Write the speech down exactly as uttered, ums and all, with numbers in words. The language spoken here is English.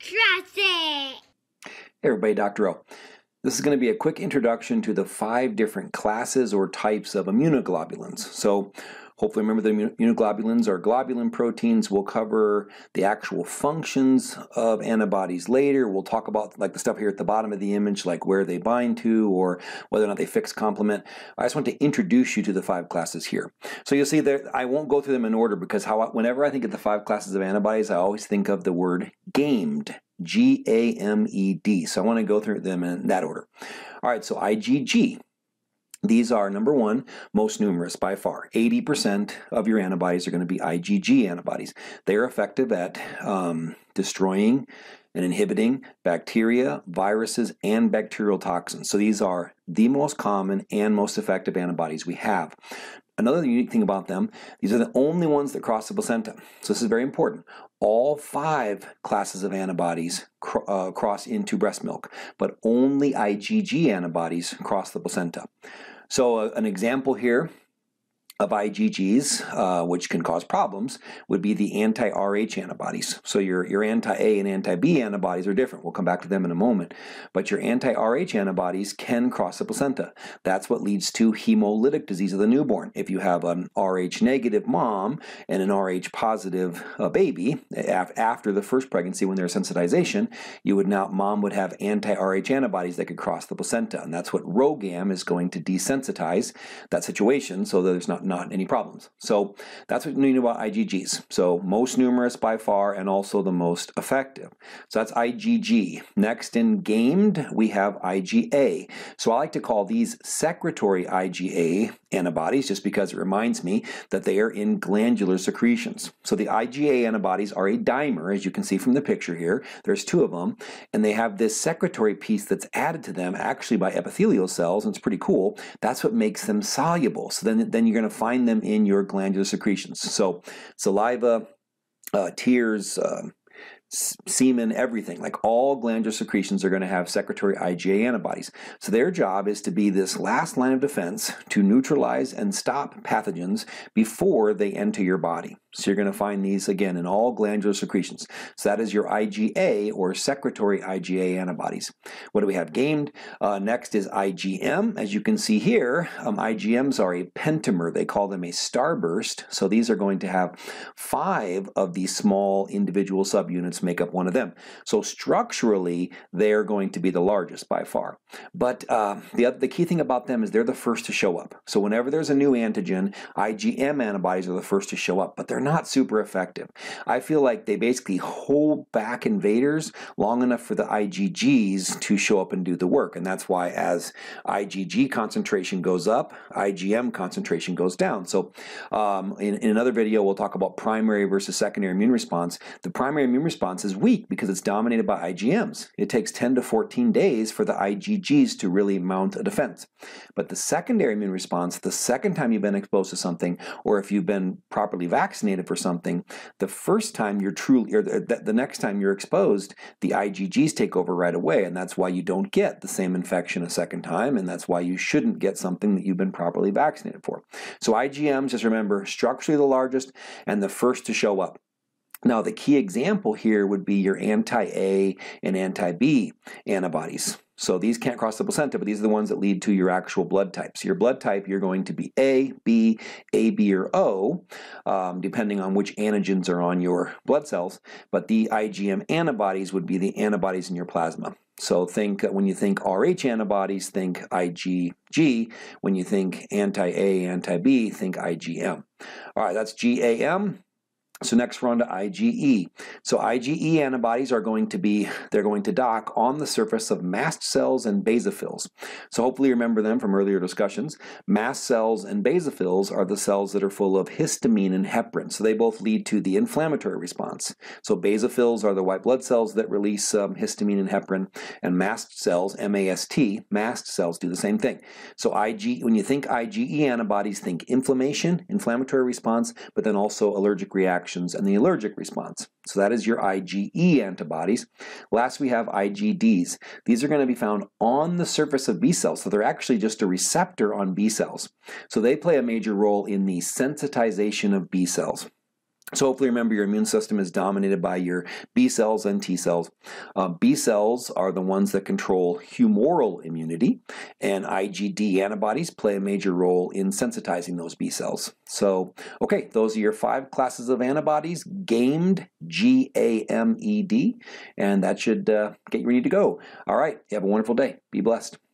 Trust it! Hey everybody, Doctor O. This is going to be a quick introduction to the five different classes or types of immunoglobulins. So hopefully remember the immunoglobulins are globulin proteins. We'll cover the actual functions of antibodies later. We'll talk about like the stuff here at the bottom of the image, like where they bind to or whether or not they fix complement. I just want to introduce you to the five classes here. So you'll see that I won't go through them in order because how whenever I think of the five classes of antibodies, I always think of the word gamed. G A M E D. So I want to go through them in that order. All right, so I G G. These are, number one, most numerous by far. eighty percent of your antibodies are going to be I G G antibodies. They are effective at um, destroying and inhibiting bacteria, viruses, and bacterial toxins. So these are the most common and most effective antibodies we have. Another unique thing about them, these are the only ones that cross the placenta. So this is very important. All five classes of antibodies cr uh, cross into breast milk, but only I G G antibodies cross the placenta. So uh, an example here of I G Gs, uh, which can cause problems, would be the anti-R H antibodies. So your, your anti-A and anti-B antibodies are different. We'll come back to them in a moment. But your anti-R H antibodies can cross the placenta. That's what leads to hemolytic disease of the newborn. If you have an R H negative mom and an R H positive uh, baby, af after the first pregnancy when there's sensitization, you would now, mom would have anti-R H antibodies that could cross the placenta. And that's what RhoGAM is going to desensitize that situation so that there's not not any problems. So that's what you need about I G Gs. So most numerous by far and also the most effective. So that's I G G. Next in gamed, we have I G A. So I like to call these secretory I G A antibodies just because it reminds me that they are in glandular secretions. So the I G A antibodies are a dimer, as you can see from the picture here. There's two of them, and they have this secretory piece that's added to them actually by epithelial cells, and it's pretty cool. That's what makes them soluble. So then, then you're going to find them in your glandular secretions. So saliva, uh, tears, uh, semen, everything, like all glandular secretions are going to have secretory I G A antibodies. So their job is to be this last line of defense to neutralize and stop pathogens before they enter your body. So you're going to find these again in all glandular secretions. So that is your I G A or secretory I G A antibodies. What do we have gamed? Uh, next is I G M. As you can see here, um, I G Ms are a pentamer. They call them a starburst. So these are going to have five of these small individual subunits make up one of them. So structurally, they're going to be the largest by far. But uh, the, the key thing about them is they're the first to show up. So whenever there's a new antigen, I G M antibodies are the first to show up, but they're not super effective. I feel like they basically hold back invaders long enough for the I G Gs to show up and do the work. And that's why as I G G concentration goes up, I G M concentration goes down. So um, in, in another video, we'll talk about primary versus secondary immune response. The primary immune response is weak because it's dominated by I G Ms. It takes ten to fourteen days for the I G Gs to really mount a defense. But the secondary immune response, the second time you've been exposed to something, or if you've been properly vaccinated for something, the first time you're truly, or the, the next time you're exposed, the I G Gs take over right away, and that's why you don't get the same infection a second time, and that's why you shouldn't get something that you've been properly vaccinated for. So I G Ms, just remember, structurally the largest and the first to show up. Now, the key example here would be your anti-A and anti-B antibodies. So these can't cross the placenta, but these are the ones that lead to your actual blood types. Your blood type, you're going to be A, B, A, B, or O, um, depending on which antigens are on your blood cells. But the I G M antibodies would be the antibodies in your plasma. So think, when you think R H antibodies, think I G G. When you think anti-A, anti-B, think I G M. All right, that's G A M. So next we're on to I G E. So I G E antibodies are going to be, they're going to dock on the surface of mast cells and basophils. So hopefully you remember them from earlier discussions. Mast cells and basophils are the cells that are full of histamine and heparin. So they both lead to the inflammatory response. So basophils are the white blood cells that release um, histamine and heparin, and mast cells, M A S T, mast cells do the same thing. So I G, when you think I G E antibodies, think inflammation, inflammatory response, but then also allergic reaction and the allergic response. So that is your I G E antibodies. Last, we have I G Ds. These are going to be found on the surface of B cells, so they're actually just a receptor on B cells. So they play a major role in the sensitization of B cells. So hopefully remember your immune system is dominated by your B cells and T cells. Uh, B cells are the ones that control humoral immunity, and I G D antibodies play a major role in sensitizing those B cells. So, okay, those are your five classes of antibodies, gamed, G A M E D, and that should uh, get you ready to go. All right, you have a wonderful day. Be blessed.